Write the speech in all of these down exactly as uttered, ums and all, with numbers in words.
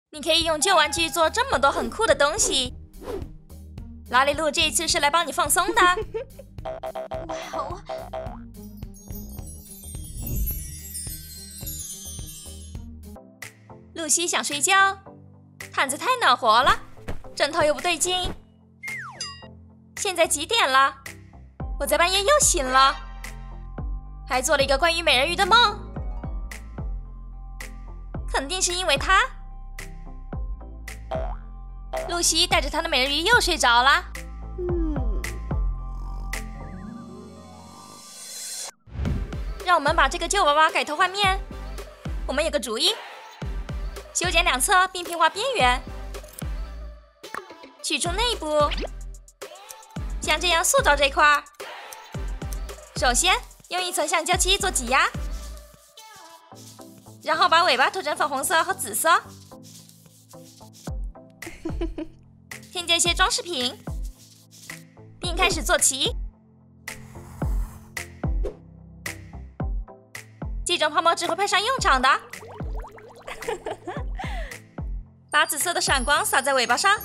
你可以用旧玩具做这么多很酷的东西。拉力路这一次是来帮你放松的。 哇哦！ 露西想睡觉，毯子太暖和了，枕头又不对劲。现在几点了？我在半夜又醒了，还做了一个关于美人鱼的梦。肯定是因为他。露西带着她的美人鱼又睡着了。 嗯， 让我们把这个旧娃娃改头换面。我们有个主意，修剪两侧并平滑边缘，取出内部，像这样塑造这块。首先用一层橡胶漆做挤压，然后把尾巴涂成粉红色和紫色。添加一些装饰品，并开始做旗。这种泡沫纸会派上用场的。把紫色的闪光洒在尾巴上，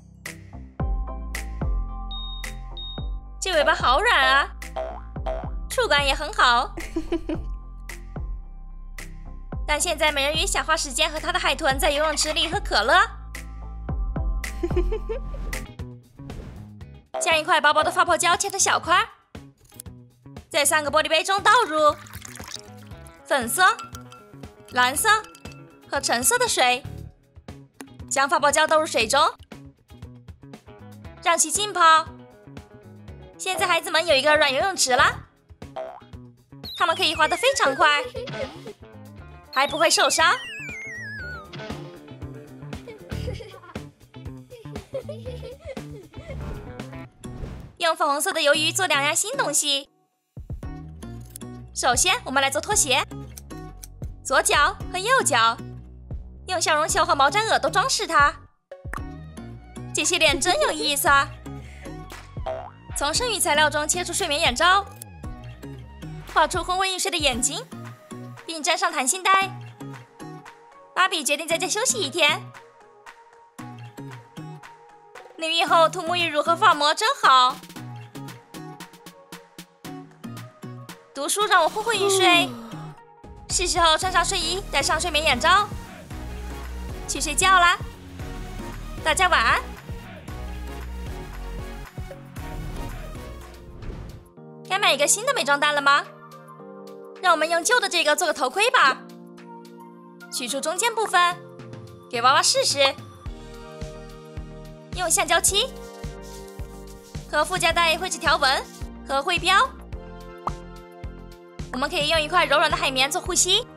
这尾巴好软啊，触感也很好。但现在美人鱼想花时间和她的海豚在游泳池里喝可乐。将一块薄薄的发泡胶切成小块，在三个玻璃杯中倒入粉色、蓝色和橙色的水，将发泡胶倒入水中，让其浸泡。现在孩子们有一个软游泳池了，他们可以滑得非常快，还不会受伤。用粉红色的鱿鱼做两样新东西。首先，我们来做拖鞋，左脚和右脚，用小绒球和毛毡耳朵装饰它。这些脸真有意思啊！从剩余材料中切出睡眠眼罩，画出昏昏欲睡的眼睛，并粘上弹性带。芭比决定在家休息一天。淋浴后涂沐浴乳和发膜真好。读书让我昏昏欲睡，是时候穿上睡衣，戴上睡眠眼罩，去睡觉啦！大家晚安。该买一个新的美妆蛋了吗？让我们用旧的这个做个头盔吧。取出中间部分，给娃娃试试。用橡胶漆和附加带绘制条纹和徽标。我们可以用一块柔软的海绵做护膝，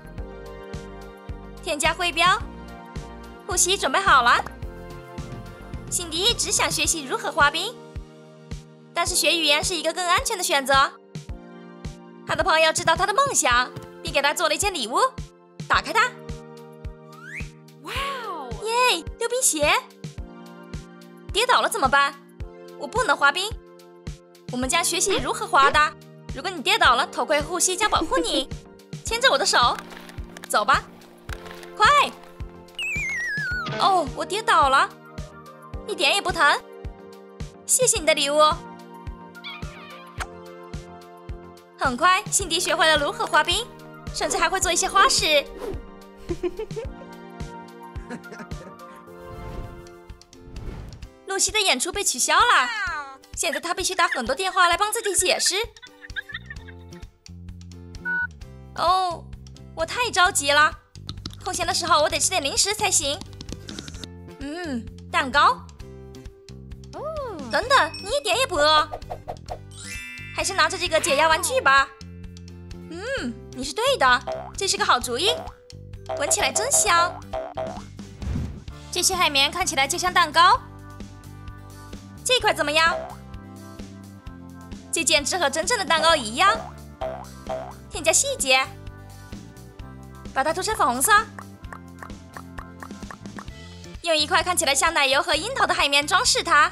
添加徽标，护膝准备好了。辛迪一直想学习如何滑冰，但是学语言是一个更安全的选择。他的朋友知道他的梦想，并给他做了一件礼物。打开它， 哇哦， 耶！溜冰鞋。跌倒了怎么办？我不能滑冰。我们将学习如何滑的。如果你跌倒了，头盔和护膝将保护你。牵着我的手，走吧，快！哦，我跌倒了，一点也不疼。谢谢你的礼物。很快，辛迪学会了如何滑冰，甚至还会做一些花式。露西的演出被取消了，现在她必须打很多电话来帮自己解释。哦，我太着急了，空闲的时候我得吃点零食才行。嗯，蛋糕。 哦， 等等，你一点也不饿？还是拿着这个解压玩具吧。嗯，你是对的，这是个好主意，闻起来真香。这些海绵看起来就像蛋糕。这块怎么样？这简直和真正的蛋糕一样。添加细节，把它涂成粉红色。用一块看起来像奶油和樱桃的海绵装饰它。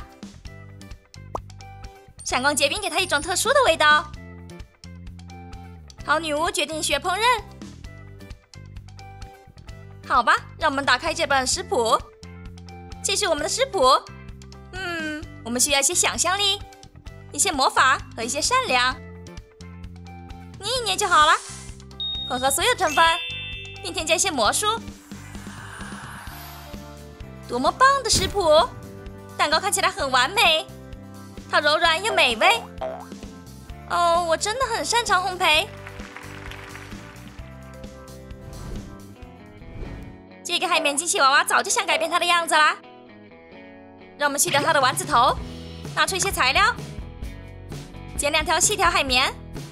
闪光结冰给它一种特殊的味道。好女巫决定学烹饪。 好吧，让我们打开这本食谱。这是我们的食谱。嗯，我们需要一些想象力，一些魔法和一些善良。捏一捏就好了。混合所有成分，并添加一些魔术。多么棒的食谱！蛋糕看起来很完美，它柔软又美味。哦，我真的很擅长烘焙。这个海绵机器娃娃早就想改变它的样子啦。让我们去掉它的丸子头，拿出一些材料，剪两条细条海绵，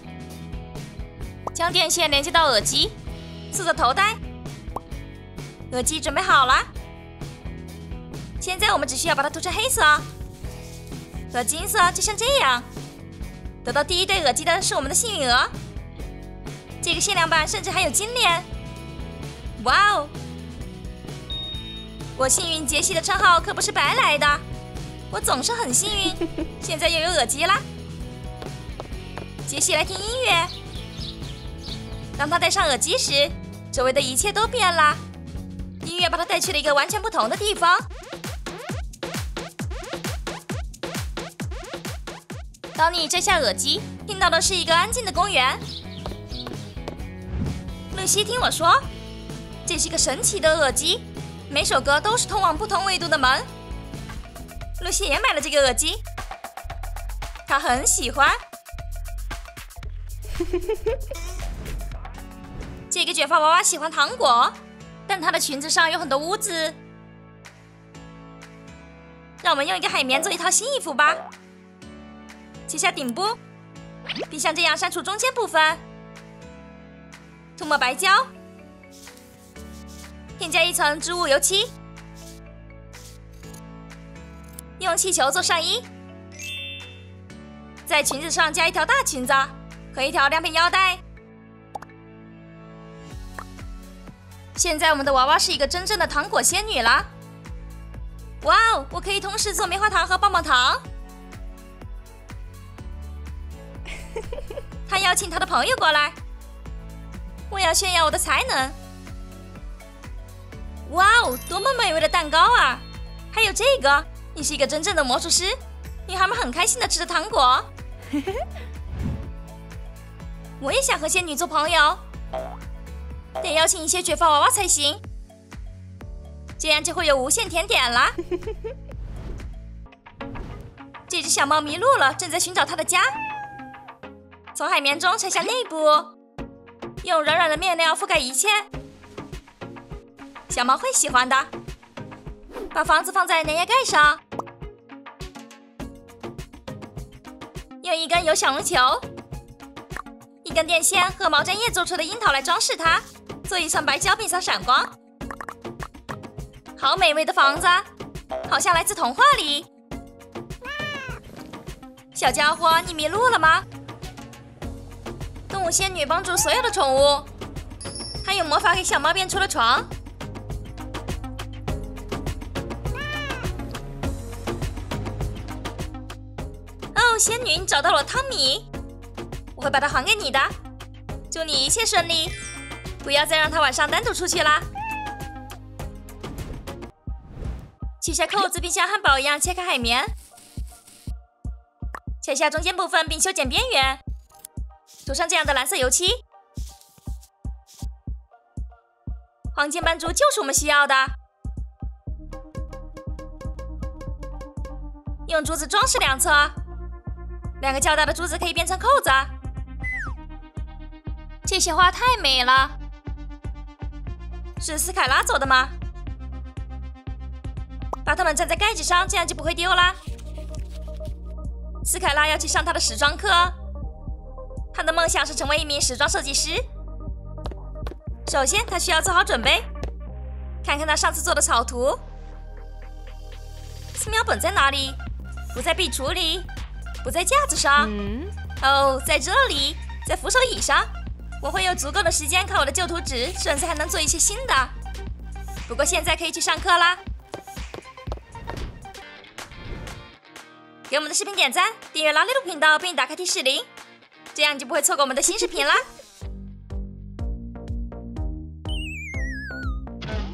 将电线连接到耳机，塑造头带。耳机准备好了，现在我们只需要把它涂成黑色和金色，就像这样。得到第一对耳机的是我们的幸运儿，这个限量版甚至还有金链。哇哦！我幸运杰西的称号可不是白来的，我总是很幸运。现在又有耳机啦，杰西来听音乐。当他戴上耳机时，周围的一切都变了，音乐把他带去了一个完全不同的地方。当你摘下耳机，听到的是一个安静的公园。露西，听我说，这是一个神奇的耳机。每首歌都是通往不同纬度的门。露西也买了这个耳机，她很喜欢。这个卷发娃娃喜欢糖果，但她的裙子上有很多污渍。让我们用一个海绵做一套新衣服吧。切下顶部，并像这样删除中间部分。涂抹白胶。添加一层织物油漆，用气球做上衣，在裙子上加一条大裙子和一条亮片腰带。现在我们的娃娃是一个真正的糖果仙女了。哇哦，我可以同时做棉花糖和棒棒糖。他邀请他的朋友过来，我要炫耀我的才能。哇哦，多么美味的蛋糕啊！还有这个，你是一个真正的魔术师。女孩们很开心的吃着糖果。我也想和仙女做朋友，得邀请一些卷发娃娃才行，这样就会有无限甜点啦。这只小猫迷路了，正在寻找它的家。从海绵中拆下内部，用软软的面料覆盖一切。小猫会喜欢的。把房子放在粘液盖上，用一根有小绒球、一根电线和毛毡叶做出的樱桃来装饰它，做一层白胶并撒闪光。好美味的房子，好像来自童话里。小家伙，你迷路了吗？动物仙女帮助所有的宠物，还有魔法给小猫变出了床。哦，仙女，你找到了汤米，我会把它还给你的。祝你一切顺利，不要再让他晚上单独出去啦。取下扣子，并像汉堡一样切开海绵，切下中间部分并修剪边缘，涂上这样的蓝色油漆。黄金斑珠就是我们需要的。用珠子装饰两侧，两个较大的珠子可以变成扣子。这些花太美了，是斯凯拉做的吗？把它们粘在盖子上，这样就不会丢啦。斯凯拉要去上她的时装课，她的梦想是成为一名时装设计师。首先，她需要做好准备，看看她上次做的草图。素描本在哪里？不在壁橱里，不在架子上。 嗯， 哦，在这里，在扶手椅上。我会有足够的时间看我的旧图纸，甚至还能做一些新的。不过现在可以去上课啦。给我们的视频点赞，订阅拉力路频道，并打开提示铃，这样你就不会错过我们的新视频啦。